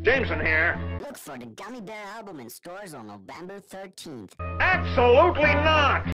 Jameson here. Look for the Gummy Bear album in stores on November 13th. Absolutely not!